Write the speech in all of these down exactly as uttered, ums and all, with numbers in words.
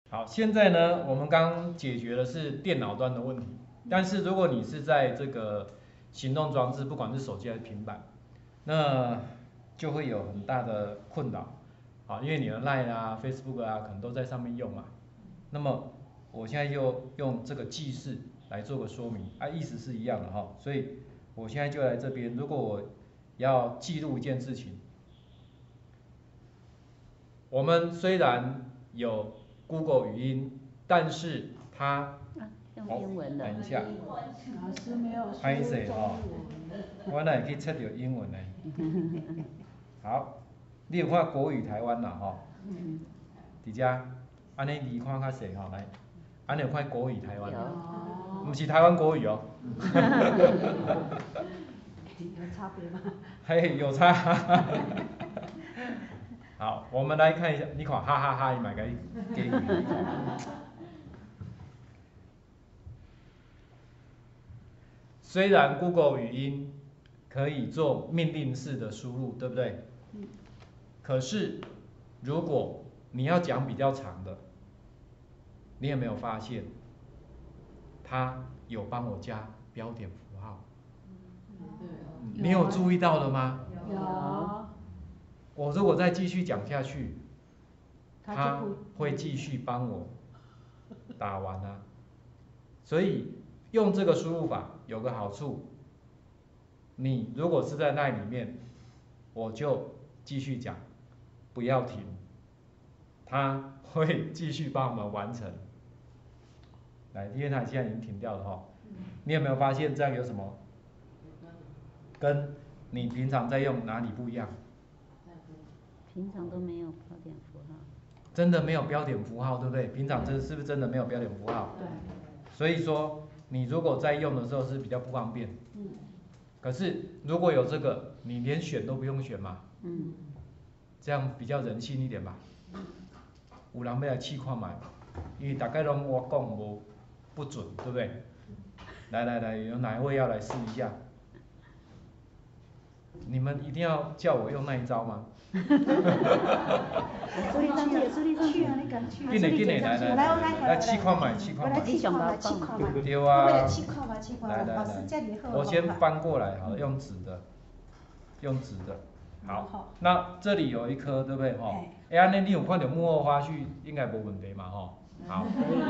好，现在呢，我们刚解决的是电脑端的问题，但是如果你是在这个行动装置，不管是手机还是平板，那就会有很大的困扰，啊，因为你的 Line 啊、Facebook 啊，可能都在上面用嘛。那么我现在就用这个记事来做个说明，啊，意思是一样的哈，所以我现在就来这边，如果我要记录一件事情，我们虽然有 Google 语音，但是它用英文的。 等一下， 老师没有说拍摄哈，我哪可以测到英文呢？好，你有看国语台湾啦吼？嗯。伫遮，安尼字看较细吼，来，安尼有看国语台湾？有。不是台湾国语哦。 有差别吗？ 嘿，有差。好，我们来看一下，你看哈哈哈，伊嘛给给你。虽然 Google 语音可以做命令式的输入，对不对？嗯。可是如果你要讲比较长的，你有没有发现，它有帮我加标点符号？嗯、你有注意到了吗？ 有。 我如果再继续讲下去，它会继续帮我打完啊。所以用这个输入法有个好处，你如果是在那里面，我就继续讲，不要停，它会继续帮我们完成。来，因为它现在已经停掉了哈，你有没有发现这样有什么跟你平常在用哪里不一样？ 平常都没有标点符号。 真的没有标点符号，对不对？平常这是不是真的没有标点符号？ 对。 所以说，你如果在用的时候是比较不方便。嗯。可是如果有这个，你连选都不用选嘛。嗯。这样比较人性一点吧。有人要来试看嘛，因为大概拢我讲无不准，对不对？来来来，有哪一位要来试一下？你们一定要叫我用那一招吗？ 助理上去，助理上去啊！你赶去。 紧嘞紧嘞，来来来，来试看嘛，试看嘛。 试看嘛，试看嘛。 对啊。 来来来， 我先翻过来好了，用纸的，用纸的。好，那这里有一颗，对不对？哈。哎，安尼你有看到幕后花絮，应该无问题嘛，吼。好。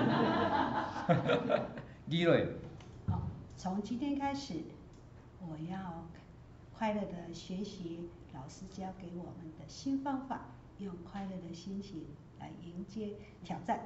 李蕊。 好，从今天开始，我要快乐的学习老师教给我们的新方法，用快乐的心情来迎接挑战。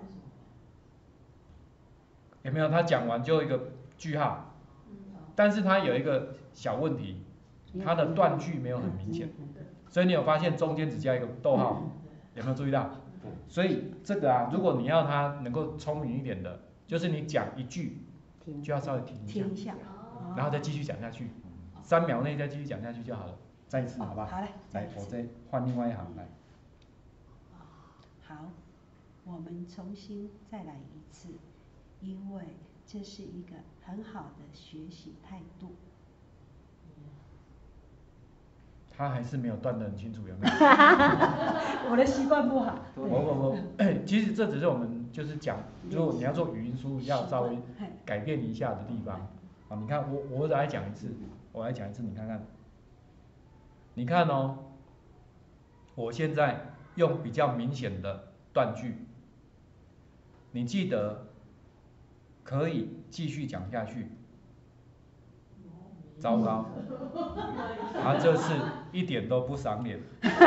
有没有？他讲完就一个句号，但是他有一个小问题，他的断句没有很明显，所以你有发现中间只加一个逗号，有没有注意到？所以这个啊，如果你要他能够聪明一点的，就是你讲一句就要稍微停一下， 停一下， 然后再继续讲下去。三秒内再继续讲下去就好了，再一次好不好？ 好嘞， 来，我再换另外一行来。 好，我们重新再来一次，因为这是一个很好的学习态度。 他还是没有断得很清楚，有没有？ 我的习惯不好。 不不不，其实这只是我们就是讲，如果你要做语音输入，要稍微改变一下的地方。好，你看我我来讲一次。我来讲一次，你看看，你看哦，我现在用比较明显的断句，你记得可以继续讲下去。糟糕，他这次一点都不赏脸。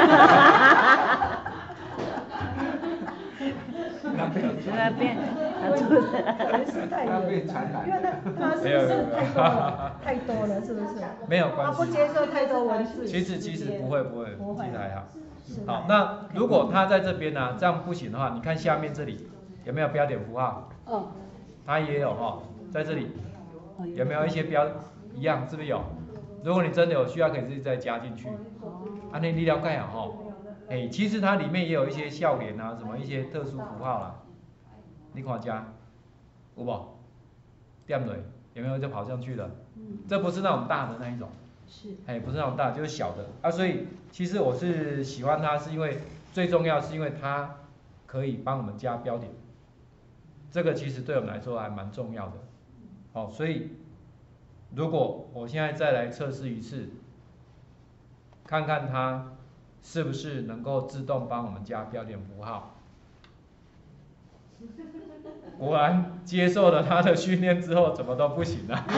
那边， 他被传染， 因为他他是不是太多了？太多了，是不是？ 没有关系。 他不接受太多文字。 其实其实不会不会，其实还好。好， 好， 那如果他在这边呢、啊，这样不行的话，你看下面这里有没有标点符号？ 哦。 它也有哈，在这里有没有一些标一样？是不是有？如果你真的有需要，可以自己再加进去。安尼你了解啊哈？哎，其实它里面也有一些笑脸啊，什么一些特殊符号啦。你看加，有无？点对，有没有就跑上去了？嗯。这不是那种大的那一种。 是。 哎，不是那种大，就是小的啊。所以其实我是喜欢它，是因为最重要是因为它可以帮我们加标点。 这个其实对我们来说还蛮重要的。好，所以如果我现在再来测试一次，看看它是不是能够自动帮我们加标点符号。果然接受了他的训练之后，怎么都不行了。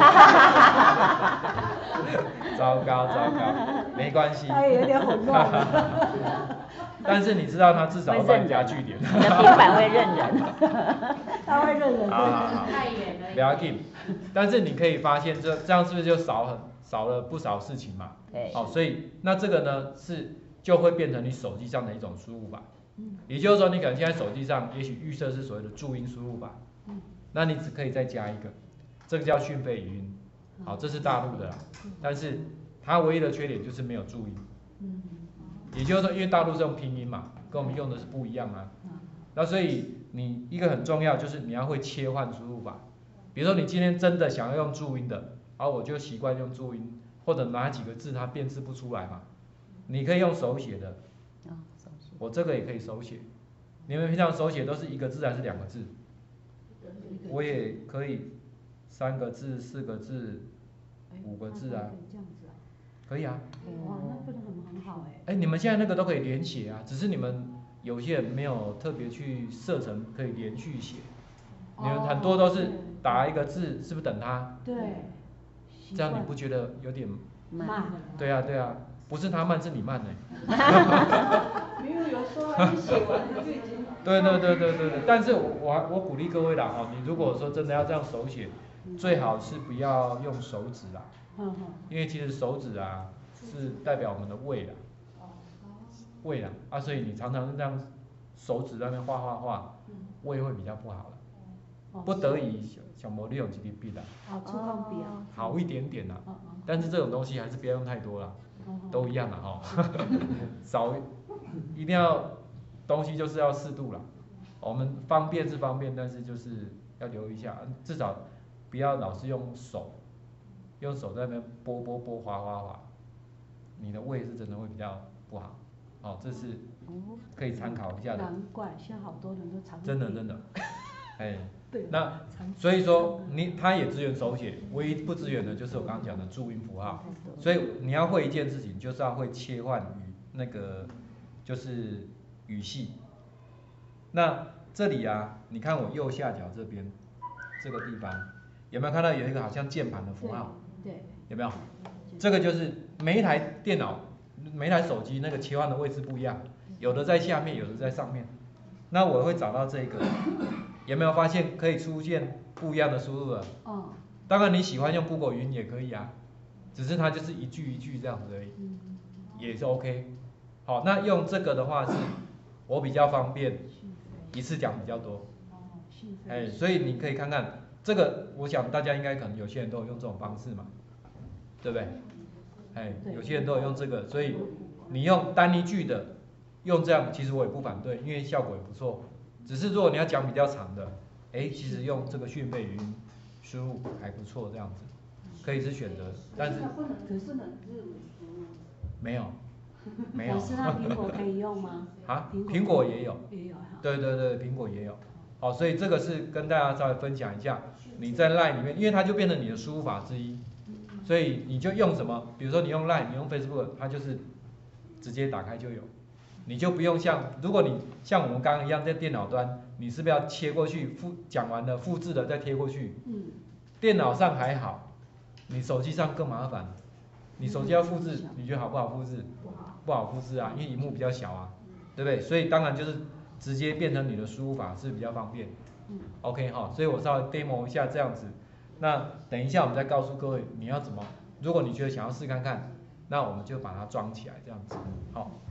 糟糕糟糕，没关系。 他也有点混乱了。 但是你知道他至少会帮你加句点。 你的平板会认人。 他会认人。 好好好， 太远了。 不要紧。但是你可以发现这这样是不是就少很少了不少事情嘛？ 对。 好，所以那这个呢是就会变成你手机上的一种输入法。也就是说，你可能现在手机上也许预设是所谓的注音输入法，那你只可以再加一个，这个叫讯飞语音。好，这是大陆的啦，但是它唯一的缺点就是没有注音。也就是说，因为大陆是用拼音嘛，跟我们用的是不一样啊。那所以你一个很重要就是你要会切换输入法。比如说你今天真的想要用注音的，好，我就习惯用注音，或者哪几个字它辨识不出来嘛，你可以用手写的。我这个也可以手写，你们平常手写都是一个字还是两个字？我也可以三个字、四个字、五个字啊，可以啊。 哇，那不是很很好哎。 哎，你们现在那个都可以连写啊，只是你们有些人没有特别去设成可以连续写，你们很多都是打一个字，是不是等它？ 对。 这样你不觉得有点慢？ 对啊对啊，不是他慢，是你慢呢。 没有，有时候还没写完他就已经。 对对对对对对，但是我我鼓励各位啦哈，你如果说真的要这样手写，最好是不要用手指啦，因为其实手指啊是代表我们的胃啦，胃啦啊，所以你常常这样手指在那边画画画，胃会比较不好了，不得已小魔力用几支笔啦， 哦，触控笔啊， 好一点点啦，但是这种东西还是不要用太多啦，都一样啦哈，少一定要。东西就是要适度啦，我们方便是方便，但是就是要留意一下，至少不要老是用手，用手在那边拨拨拨划划划，你的胃是真的会比较不好，哦，这是可以参考一下的。 难怪现在好多人都常真的真的，哎， 对， 那所以说你它也支援手写，唯一不支援的就是我刚刚讲的注音符号，所以你要会一件事情，就是要会切换语那个就是。语系，那这里啊，你看我右下角这边这个地方，有没有看到有一个好像键盘的符号？ 对， 有没有？这个就是每一台电脑、每一台手机那个切换的位置不一样，有的在下面，有的在上面。那我会找到这个，有没有发现可以出现不一样的输入了？哦。当然你喜欢用 Google 云也可以啊，只是它就是一句一句这样子而已，也是 OK。好，那用这个的话是。我比较方便，一次讲比较多，哎，所以你可以看看这个，我想大家应该可能有些人都有用这种方式嘛，对不对？哎，有些人都有用这个，所以你用单一句的，用这样其实我也不反对，因为效果也不错。只是如果你要讲比较长的，哎，其实用这个讯飞语音输入还不错，这样子可以是选择，但是没有。没有。 可是那苹果可以用吗？ 啊，苹果也有。 也有哈。 对对对，苹果也有。好，所以这个是跟大家稍微分享一下，你在 LINE 里面，因为它就变成你的输入法之一，所以你就用什么，比如说你用 LINE， 你用 Facebook， 它就是直接打开就有，你就不用像，如果你像我们刚刚一样在电脑端，你是不是要切过去复讲完了复制的再贴过去？嗯。电脑上还好，你手机上更麻烦。你手机要复制，你觉得好不好复制？不好复制啊，因为萤幕比较小啊，对不对？所以当然就是直接变成你的输入法是比较方便。OK 哈，所以我稍微 demo 一下这样子。那等一下我们再告诉各位你要怎么，如果你觉得想要试看看，那我们就把它装起来这样子。好。